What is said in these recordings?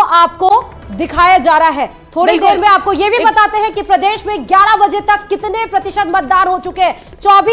आपको दिखाया जा रहा है। थोड़ी देर में आपको यह भी बताते हैं कि प्रदेश में 11 बजे तक कितने प्रतिशत मतदान हो चुके हैं।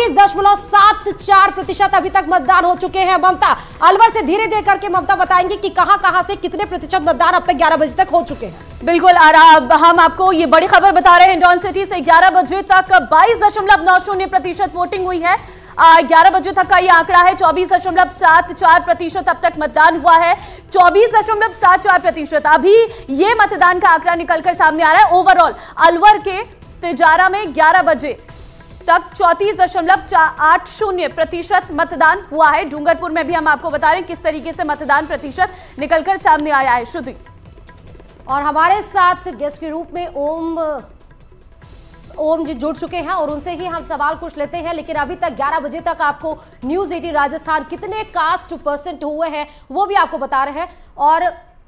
24.74% अभी तक मतदान हो चुके हैं। ममता अलवर से धीरे धीरे करके ममता बताएंगी कि कहां से कितने प्रतिशत मतदान अब तक 11 बजे तक हो चुके हैं। बिल्कुल, अब हम आपको ये बड़ी खबर बता रहे हैं। हिंडौन सिटी से 11 बजे तक 22.90% वोटिंग हुई है। 11 बजे तक का ये आंकड़ा है। 24.74% अब तक मतदान हुआ है। 24.74% अभी ये मतदान का आंकड़ा निकलकर सामने आ रहा है। ओवरऑल अलवर के तिजारा में 11 बजे तक 34.80% मतदान हुआ है। डूंगरपुर में भी हम आपको बता रहे हैं किस तरीके से मतदान प्रतिशत निकलकर सामने आया है। श्रुति, और हमारे साथ गेस्ट के रूप में ओम जी जुड़ चुके हैं और उनसे ही हम सवाल कुछ लेते हैं। लेकिन अभी तक 11 बजे तक आपको न्यूज़ 18 राजस्थान कितने कास्ट परसेंट हुए हैं वो भी आपको बता रहे हैं। और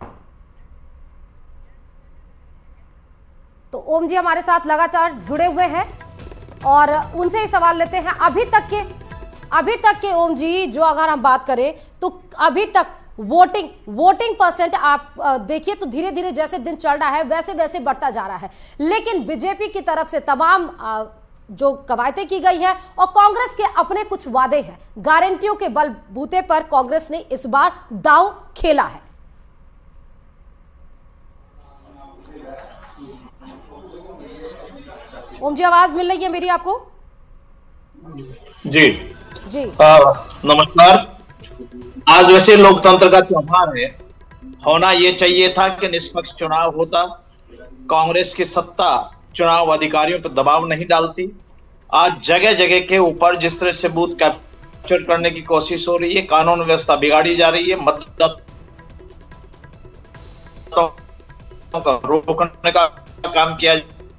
तो ओम जी हमारे साथ लगातार जुड़े हुए हैं और उनसे ही सवाल लेते हैं। अभी तक के ओम जी जो अगर हम बात करें तो अभी तक वोटिंग परसेंट आप देखिए तो धीरे धीरे जैसे दिन चल रहा है वैसे वैसे बढ़ता जा रहा है। लेकिन बीजेपी की तरफ से तमाम जो कवायदें की गई है और कांग्रेस के अपने कुछ वादे हैं, गारंटियों के बलबूते पर कांग्रेस ने इस बार दांव खेला है। ओम जी आवाज मिल रही है मेरी आपको? जी नमस्कार। आज वैसे लोकतंत्र का त्योहार है, होना ये चाहिए था कि निष्पक्ष चुनाव होता। कांग्रेस की सत्ता चुनाव अधिकारियों पर दबाव नहीं डालती। आज जगह जगह के ऊपर जिस तरह से बूथ कैप्चर करने की कोशिश हो रही है, कानून व्यवस्था बिगाड़ी जा रही है, मतदाताओं को रोकने का काम किया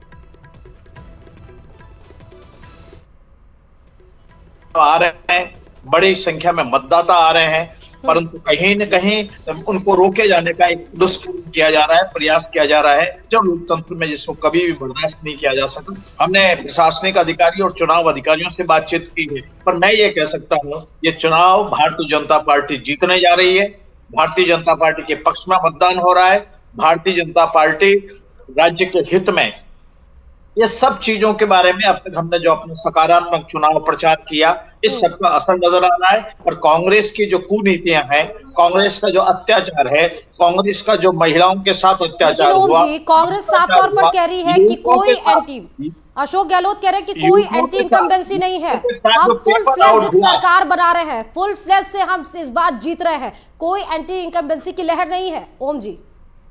आ रहे हैं, बड़ी संख्या में मतदाता आ रहे हैं, परंतु कहीं न कहीं उनको रोके जाने का एक दुष्प्रयोग किया जा रहा है, प्रयास किया जा रहा है जो लोकतंत्र में जिसको कभी भी बर्दाश्त नहीं किया जा सकता। हमने प्रशासनिक अधिकारी और चुनाव अधिकारियों से बातचीत की है, पर मैं ये कह सकता हूँ ये चुनाव भारतीय जनता पार्टी जीतने जा रही है। भारतीय जनता पार्टी के पक्ष में मतदान हो रहा है। भारतीय जनता पार्टी राज्य के हित में ये सब चीजों के बारे में अब तक हमने जो अपना सकारात्मक चुनाव प्रचार किया, इस सब का असर नजर आ रहा है। और कांग्रेस की जो कुनीतियां हैं, कांग्रेस का जो अत्याचार है, कांग्रेस का जो महिलाओं के साथ अत्याचार हुआ, कांग्रेस साफ तौर पर कह रही है कि कोई एंटी, अशोक गहलोत कह रहे हैं कि कोई एंटी इनकम्बेंसी नहीं है, हम फुल फ्लेज सरकार बना रहे हैं, फुल फ्लेज से हम इस बार जीत रहे हैं, कोई एंटी इनकम्बेंसी की लहर नहीं है। ओम जी,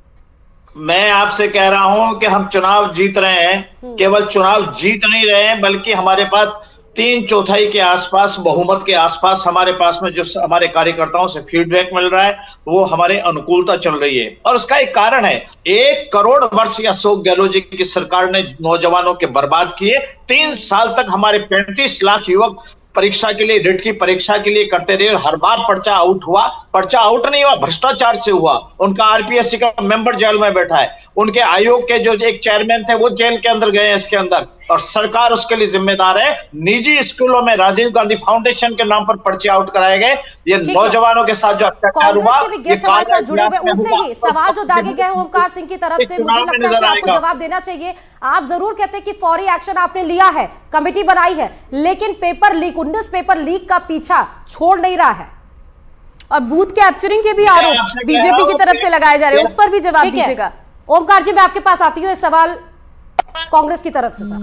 मैं आपसे कह रहा हूं कि हम चुनाव जीत रहे हैं। केवल चुनाव जीत नहीं रहे हैं, बल्कि हमारे पास 3/4 के आसपास, बहुमत के आसपास हमारे पास में जो हमारे कार्यकर्ताओं से फीडबैक मिल रहा है वो हमारे अनुकूलता चल रही है। और उसका एक कारण है, 1 करोड़ वर्ष अशोक गहलोत जी की सरकार ने नौजवानों के बर्बाद किए। 3 साल तक हमारे 35 लाख युवक परीक्षा के लिए, रिट की परीक्षा के लिए करते रहे, हर बार पर्चा आउट हुआ। पर्चा आउट नहीं हुआ, भ्रष्टाचार से हुआ। उनका आरपीएससी का मेंबर जेल में बैठा है, उनके आयोग के जो एक चेयरमैन थे वो जेल के अंदर गए हैं इसके अंदर, और सरकार उसके लिए जिम्मेदार है। निजी स्कूलों में राजीव गांधी फाउंडेशन के नाम पर पर्चे आउट कराए गए। ये नौजवानों के साथ जो अत्याचार हुआ, जुड़े हुए उनसे ही सवाल जो दागे गए ओमकार सिंह की तरफ से, मुझे लगता है कि आपको जवाब देना चाहिए। आप जरूर कहते हैं कि फौरी एक्शन आपने लिया है, कमेटी बनाई है, लेकिन पेपर लीक, 19 पेपर लीक का पीछा छोड़ नहीं रहा है और बूथ कैप्चरिंग के भी आरोप बीजेपी की तरफ से लगाए जा रहे हैं, उस पर भी जवाब दीजिएगा। ओमकार जी, मैं आपके पास आती हूँ, सवाल कांग्रेस की तरफ से था।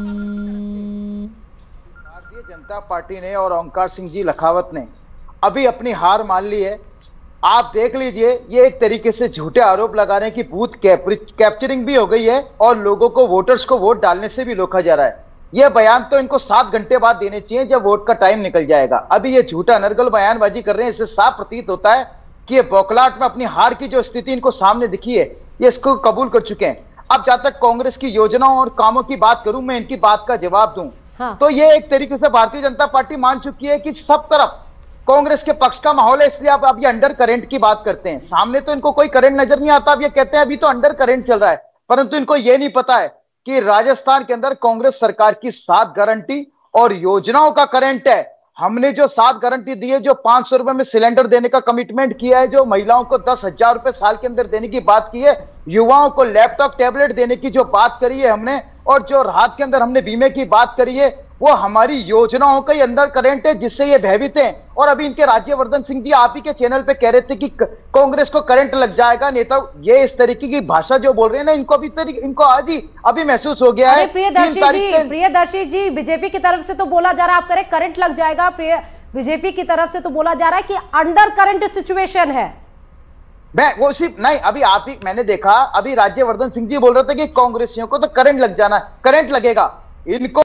भारतीय जनता पार्टी ने और ओंकार सिंह जी लखावत ने अभी अपनी हार मान ली है। आप देख लीजिए, ये एक तरीके से झूठे आरोप लगा रहे हैं कि बूथ कैप्चरिंग भी हो गई है और लोगों को, वोटर्स को वोट डालने से भी रोका जा रहा है। यह बयान तो इनको 7 घंटे बाद देने चाहिए जब वोट का टाइम निकल जाएगा। अभी ये झूठा अनर्गल बयानबाजी कर रहे हैं। इससे साफ प्रतीत होता है कि ये बौखलाहट में अपनी हार की जो स्थिति इनको सामने दिखी है, ये इसको कबूल कर चुके हैं। अब जहां तक कांग्रेस की योजनाओं और कामों की बात करूं, मैं इनकी बात का जवाब दूं, तो ये एक तरीके से भारतीय जनता पार्टी मान चुकी है कि सब तरफ कांग्रेस के पक्ष का माहौल है। इसलिए अब ये अंडर करंट की बात करते हैं। सामने तो इनको कोई करंट नजर नहीं आता, अब ये कहते हैं अभी तो अंडर करंट चल रहा है, परंतु इनको ये नहीं पता है कि राजस्थान के अंदर कांग्रेस सरकार की 7 गारंटी और योजनाओं का करंट है। हमने जो 7 गारंटी दी है, जो 500 रुपए में सिलेंडर देने का कमिटमेंट किया है, जो महिलाओं को 10,000 रुपए साल के अंदर देने की बात की है, युवाओं को लैपटॉप टैबलेट देने की जो बात करी है हमने, और जो राहत के अंदर हमने बीमे की बात करी है, वो हमारी योजनाओं के अंदर करंट है, जिससे ये भयभीत हैं। और अभी इनके राज्यवर्धन सिंह जी आप ही के चैनल पे कह रहे थे कि कांग्रेस को करंट लग जाएगा, नेता ये इस तरीके की भाषा जो बोल रहे हैं ना, इनको आज ही अभी महसूस हो गया है। प्रियदर्शी जी बीजेपी की तरफ से तो बोला जा रहा है, आप करें करंट लग जाएगा, बीजेपी की तरफ से तो बोला जा रहा है कि अंडर करंट सिचुएशन है। मैं वो सिर्फ नहीं, अभी आप ही मैंने देखा, अभी राज्यवर्धन सिंह जी बोल रहे थे कि कांग्रेसियों को तो करंट लग जाना, करंट लगेगा इनको।